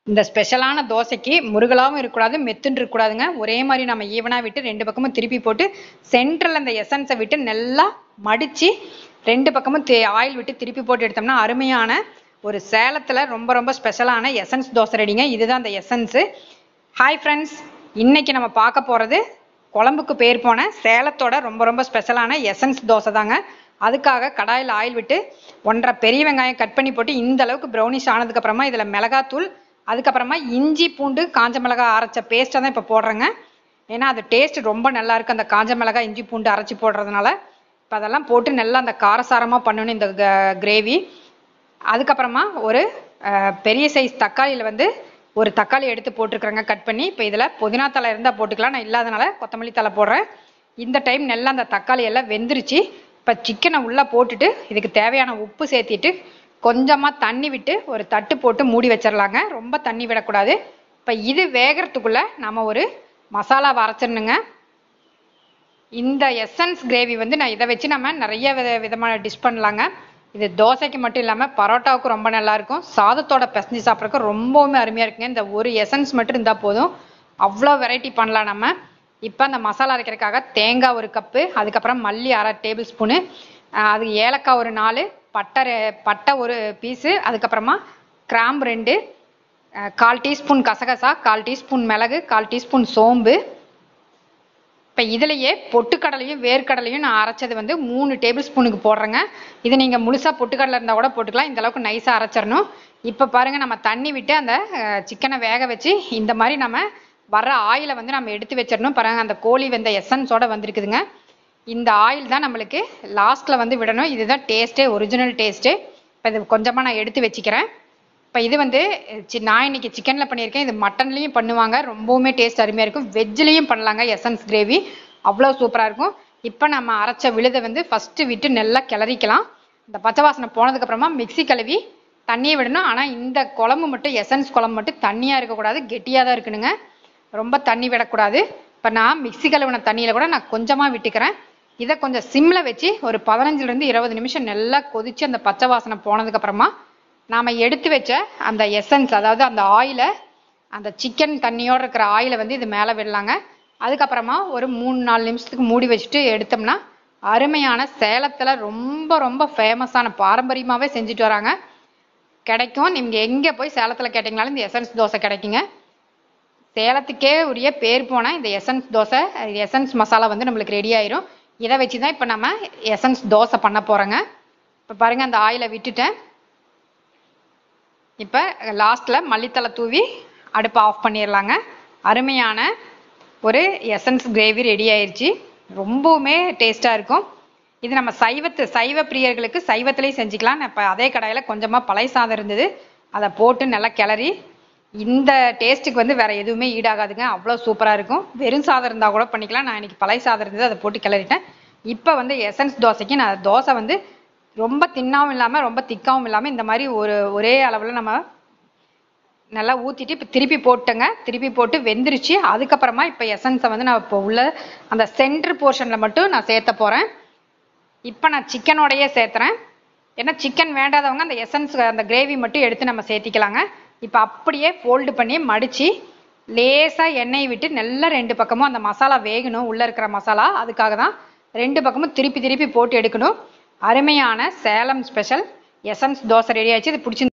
இந்த ஸ்பெஷலான தோசைக்கு முருகலாவும் இருக்கக்கூடாது, மெத்துன்னு இருக்கக்கூடாதுங்க. ஒரே மாதிரி நம்ம ஈவனா விட்டு ரெண்டு பக்கமும் திருப்பி போட்டு சென்டர்ல அந்த எசன்ஸை விட்டு நல்லா மடிச்சு ரெண்டு பக்கமும் ஆயில் விட்டு திருப்பி போட்டு எடுத்தோம்னா அருமையான ஒரு சேலத்துல ரொம்ப ரொம்ப ஸ்பெஷலான எசன்ஸ் தோசை ரெடிங்க. இதுதான் அந்த எசன்ஸ். ஹாய் ஃப்ரெண்ட்ஸ், இன்னைக்கு நம்ம பார்க்க போறது குழம்புக்கு பேர் போன சேலத்தோட ரொம்ப ரொம்ப ஸ்பெஷலான எசன்ஸ் தோசை தாங்க. அதுக்காக கடாயில் ஆயில் விட்டு 1.5 பெரிய வெங்காயம் கட் பண்ணி போட்டு இந்த அளவுக்கு ப்ரௌனிஷ் ஆனதுக்கு அப்புறமா இதுல மிளகாத்தூள், அதுக்கப்புறமா இஞ்சி பூண்டு காஞ்ச மிளகாய் அரைச்ச பேஸ்ட்டை தான் இப்போ போடுறேங்க. ஏன்னா அது டேஸ்ட் ரொம்ப நல்லா இருக்கு அந்த காஞ்ச மிளகாய் இஞ்சி பூண்டு அரைச்சி போடுறதுனால. இப்போ அதெல்லாம் போட்டு நல்லா அந்த காரசாரமாக பண்ணணும் இந்த கிரேவி. அதுக்கப்புறமா ஒரு பெரிய சைஸ் தக்காளியில் ஒரு தக்காளி எடுத்து போட்டுருக்குறேங்க கட் பண்ணி. இப்போ இதில் புதினா தலை இருந்தால் போட்டுக்கலாம், நான் இல்லாதனால கொத்தமல்லி தலை போடுறேன். இந்த டைம் நல்லா அந்த தக்காளி எல்லாம் வெந்துருச்சு. இப்போ சிக்கனை உள்ளே போட்டுட்டு இதுக்கு தேவையான உப்பு சேர்த்திட்டு கொஞ்சமாக தண்ணி விட்டு ஒரு தட்டு போட்டு மூடி வச்சிடலாங்க. ரொம்ப தண்ணி விடக்கூடாது. இப்போ இது வேகிறதுக்குள்ளே நம்ம ஒரு மசாலாவை அரைச்சிடணுங்க. இந்த எசன்ஸ் கிரேவி நான் இதை வச்சு நம்ம நிறைய விதமான டிஷ் பண்ணலாங்க. இது தோசைக்கு மட்டும் இல்லாமல் பரோட்டாவுக்கு ரொம்ப நல்லா இருக்கும், சாதத்தோட பிசைஞ்சு சாப்பிட்றதுக்கு ரொம்பவுமே அருமையாக இருக்குங்க. இந்த ஒரு எசன்ஸ் மட்டும் இருந்தால் போதும், அவ்வளோ வெரைட்டி பண்ணலாம் நம்ம. இப்போ அந்த மசாலா அரைக்கிறதுக்காக தேங்காய் 1 கப்பு, அதுக்கப்புறம் மல்லி 1/2 டேபிள் ஸ்பூனு, அது ஏலக்காய் ஒரு 4, பட்டை 1 பீஸு, அதுக்கப்புறமா கிராம்பு 2, 1/4 டீஸ்பூன் கசகசா, 1/4 டீஸ்பூன் மிளகு, 1/4 டீஸ்பூன் சோம்பு. இப்போ இதுலேயே பொட்டுக்கடலையும் வேர்க்கடலையும் நான் அரைச்சது 3 டேபிள் ஸ்பூனுக்கு போடுறேங்க. இது நீங்கள் முழுசாக பொட்டுக்கடலை இருந்தால் கூட போட்டுக்கலாம், இந்த அளவுக்கு நைஸாக அரைச்சிடணும். இப்போ பாருங்கள், நம்ம தண்ணி விட்டு அந்த சிக்கனை வேக வச்சு இந்த மாதிரி நம்ம வர்ற ஆயிலை நம்ம எடுத்து வச்சிடணும். பாருங்கள், அந்த கோழி வெந்த எசன்ஸோட வந்திருக்குதுங்க. இந்த ஆயில் தான் நம்மளுக்கு லாஸ்ட்டில் விடணும். இதுதான் டேஸ்ட்டே, ஒரிஜினல் டேஸ்ட்டு. இப்போ இது கொஞ்சமாக நான் எடுத்து வச்சுக்கிறேன். இப்போ இது நான் இன்னைக்கு சிக்கனில் பண்ணியிருக்கேன், இது மட்டன்லேயும் பண்ணுவாங்க, ரொம்பவுமே டேஸ்ட் அருமையாக இருக்கும். வெஜ்லேயும் பண்ணலாங்க எசன்ஸ் கிரேவி, அவ்வளோ சூப்பராக இருக்கும். இப்போ நம்ம அரைச்ச விழுதை ஃபஸ்ட்டு விட்டு நல்லா கிளறிக்கலாம். இந்த பச்சை வாசனை போனதுக்கப்புறமா மிக்சி கழுவி தண்ணியை விடணும். ஆனால் இந்த குழம்பு மட்டும் எசன்ஸ் குழம்பு மட்டும் தண்ணியாக இருக்கக்கூடாது, கெட்டியாக தான் இருக்கணுங்க, ரொம்ப தண்ணி விடக்கூடாது. இப்போ நான் மிக்சி கழுவின தண்ணியில் கூட நான் கொஞ்சமாக விட்டுக்கிறேன். இதை கொஞ்சம் சிம்மில் வச்சு ஒரு 15லேருந்து 20 நிமிஷம் நல்லா கொதித்து அந்த பச்சை வாசனை போனதுக்கப்புறமா நாம் எடுத்து வச்ச அந்த எசன்ஸ், அதாவது அந்த ஆயிலை, அந்த சிக்கன் தண்ணியோடு இருக்கிற ஆயிலை இது மேலே விடலாங்க. அதுக்கப்புறமா ஒரு 3-4 நிமிஷத்துக்கு மூடி வச்சுட்டு எடுத்தோம்னா அருமையான சேலத்தில் ரொம்ப ரொம்ப ஃபேமஸான, பாரம்பரியமாகவே செஞ்சுட்டு வராங்க, கிடைக்கும். நீங்கள் எங்கே போய் சேலத்தில் கேட்டிங்கனாலும் இந்த எசன்ஸ் தோசை கிடைக்குங்க. சேலத்துக்கே உரிய பேர் போன இந்த எசன்ஸ் தோசை, எசன்ஸ் மசாலா நம்மளுக்கு ரெடி ஆயிரும். இதை வச்சு தான் இப்போ நம்ம எசன்ஸ் தோசை பண்ண போகிறோங்க. இப்போ பாருங்கள், அந்த ஆயிலை விட்டுட்டேன். இப்போ லாஸ்ட்டில் மல்லித்தலை தூவி அடுப்பை ஆஃப் பண்ணிடலாங்க. அருமையான ஒரு எசன்ஸ் கிரேவி ரெடி ஆயிடுச்சு, ரொம்பவுமே டேஸ்ட்டாக இருக்கும். இது நம்ம சைவ பிரியர்களுக்கு சைவத்துலேயும் செஞ்சுக்கலாம். இப்போ அதே கடாயில் கொஞ்சமாக பழைய சாதம் இருந்தது, அதை போட்டு நல்லா கிளறி, இந்த டேஸ்ட்டுக்கு வேறு எதுவுமே ஈடாகாதுங்க, அவ்வளோ சூப்பராக இருக்கும். வெறும் சாதம் இருந்தால் கூட பண்ணிக்கலாம், நான் இன்றைக்கி பழைய சாதம் இருந்தது, அதை போட்டு கிளறிட்டேன். இப்போ எசன்ஸ் தோசைக்கு நான் தோசை ரொம்ப தின்னாவும் இல்லாமல் ரொம்ப திக்காவும் இல்லாமல் இந்த மாதிரி ஒரே அளவில் நம்ம நல்லா ஊற்றிட்டு இப்போ திருப்பி போட்டேங்க. திருப்பி போட்டு வெந்துருச்சு. அதுக்கப்புறமா இப்போ எசன்ஸை நான் இப்போ உள்ள அந்த சென்டர் போர்ஷனில் மட்டும் நான் சேர்த்த போகிறேன். இப்போ நான் சிக்கனோடையே சேர்த்துறேன். ஏன்னா சிக்கன் வேண்டாதவங்க அந்த எசன்ஸ் அந்த கிரேவி மட்டும் எடுத்து நம்ம சேர்த்திக்கலாங்க. இப்போ அப்படியே ஃபோல்டு பண்ணி மடித்து லேசாக எண்ணெய் விட்டு நல்லா 2 பக்கமும் அந்த மசாலா வேகணும், உள்ளே இருக்கிற மசாலா, அதுக்காக தான் 2 பக்கமும் திருப்பி திருப்பி போட்டு எடுக்கணும். அருமையான Salem special essence dosa ready ஆயிடுச்சு. இது பிடிச்சி